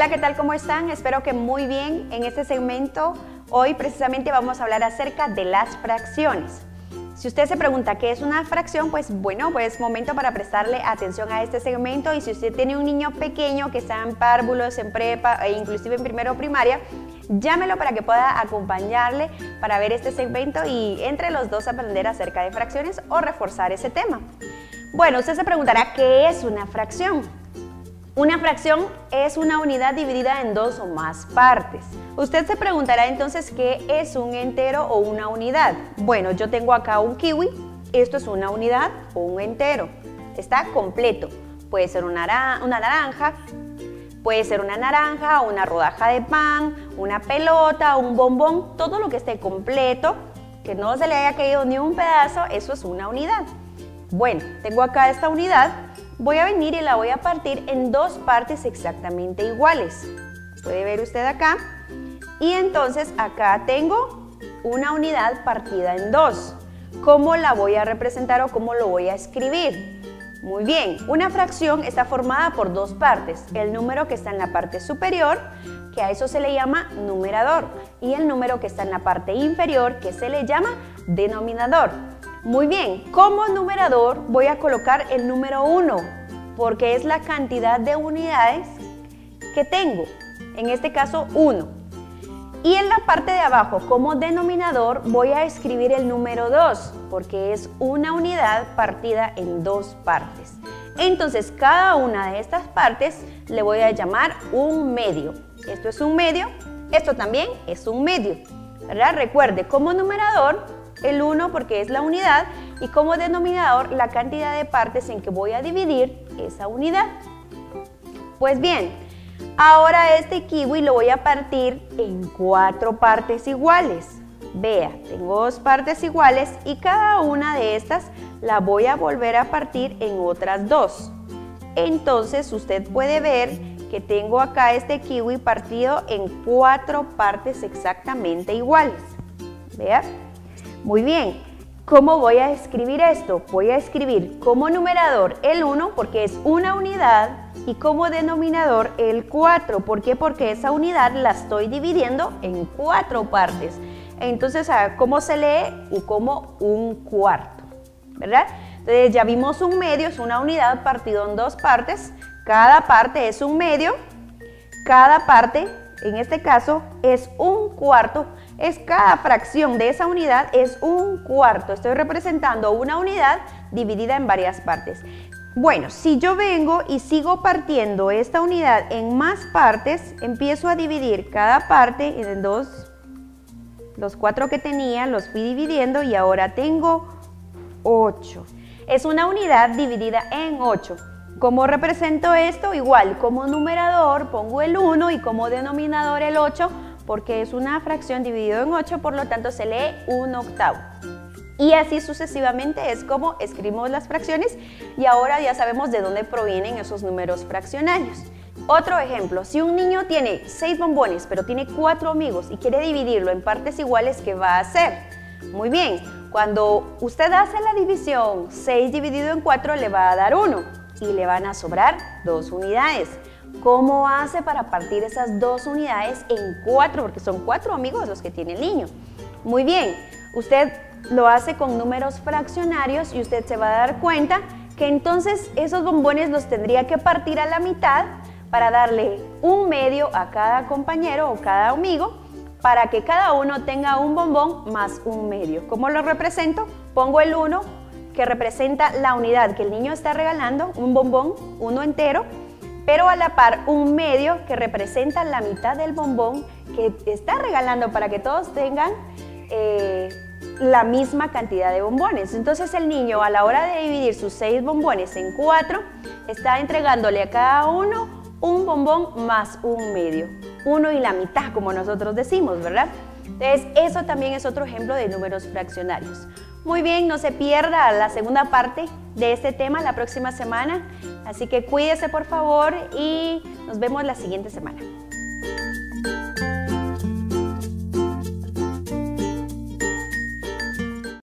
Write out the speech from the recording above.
Hola, ¿qué tal? ¿Cómo están? Espero que muy bien. En este segmento, hoy precisamente vamos a hablar acerca de las fracciones. Si usted se pregunta qué es una fracción, pues bueno, pues momento para prestarle atención a este segmento. Y si usted tiene un niño pequeño que está en párvulos, en prepa e inclusive en primero primaria, llámelo para que pueda acompañarle para ver este segmento y entre los dos aprender acerca de fracciones o reforzar ese tema. Bueno, usted se preguntará ¿qué es una fracción? Una fracción es una unidad dividida en dos o más partes. Usted se preguntará entonces ¿qué es un entero o una unidad? Bueno, yo tengo acá un kiwi, esto es una unidad o un entero. Está completo. Puede ser una naranja, una rodaja de pan, una pelota, un bombón, todo lo que esté completo, que no se le haya caído ni un pedazo, eso es una unidad. Bueno, tengo acá esta unidad. Voy a venir y la voy a partir en dos partes exactamente iguales. Puede ver usted acá. Y entonces acá tengo una unidad partida en dos. ¿Cómo la voy a representar o cómo lo voy a escribir? Muy bien, una fracción está formada por dos partes. El número que está en la parte superior, que a eso se le llama numerador, y el número que está en la parte inferior, que se le llama denominador. Muy bien, como numerador voy a colocar el número 1, porque es la cantidad de unidades que tengo, en este caso 1. Y en la parte de abajo, como denominador, voy a escribir el número 2, porque es una unidad partida en dos partes. Entonces, cada una de estas partes le voy a llamar un medio. Esto es un medio, esto también es un medio, ¿verdad? Recuerde, como numerador, el 1 porque es la unidad y como denominador la cantidad de partes en que voy a dividir esa unidad. Pues bien, ahora este kiwi lo voy a partir en 4 partes iguales. Vea, tengo 2 partes iguales y cada una de estas la voy a volver a partir en otras 2. Entonces usted puede ver que tengo acá este kiwi partido en 4 partes exactamente iguales. Vea. Muy bien, ¿cómo voy a escribir esto? Voy a escribir como numerador el 1 porque es una unidad y como denominador el 4. ¿Por qué? Porque esa unidad la estoy dividiendo en 4 partes. Entonces, ¿cómo se lee? Como un cuarto, ¿verdad? Entonces ya vimos un medio, es una unidad partido en 2 partes. Cada parte es un medio, cada parte, en este caso, es un cuarto. Es cada fracción de esa unidad es un cuarto. Estoy representando una unidad dividida en varias partes. Bueno, si yo vengo y sigo partiendo esta unidad en más partes, empiezo a dividir cada parte en 2. Los 4 que tenía los fui dividiendo y ahora tengo 8. Es una unidad dividida en 8. ¿Cómo represento esto? Igual, como numerador pongo el 1 y como denominador el 8, porque es una fracción dividido en 8, por lo tanto se lee 1/8. Y así sucesivamente es como escribimos las fracciones y ahora ya sabemos de dónde provienen esos números fraccionarios. Otro ejemplo, si un niño tiene 6 bombones pero tiene 4 amigos y quiere dividirlo en partes iguales, ¿qué va a hacer? Muy bien, cuando usted hace la división, 6 dividido en 4 le va a dar 1 y le van a sobrar 2 unidades. ¿Cómo hace para partir esas 2 unidades en 4? Porque son 4 amigos los que tiene el niño. Muy bien, usted lo hace con números fraccionarios y usted se va a dar cuenta que entonces esos bombones los tendría que partir a la mitad para darle un medio a cada compañero o cada amigo para que cada uno tenga un bombón más un medio. ¿Cómo lo represento? Pongo el 1 que representa la unidad que el niño está regalando, un bombón, uno entero, pero a la par un medio que representa la mitad del bombón que está regalando para que todos tengan la misma cantidad de bombones. Entonces el niño a la hora de dividir sus 6 bombones en 4 está entregándole a cada uno un bombón más un medio, 1 y la mitad como nosotros decimos, ¿verdad? Entonces eso también es otro ejemplo de números fraccionarios. Muy bien, no se pierda la segunda parte de este tema la próxima semana, así que cuídese por favor y nos vemos la siguiente semana.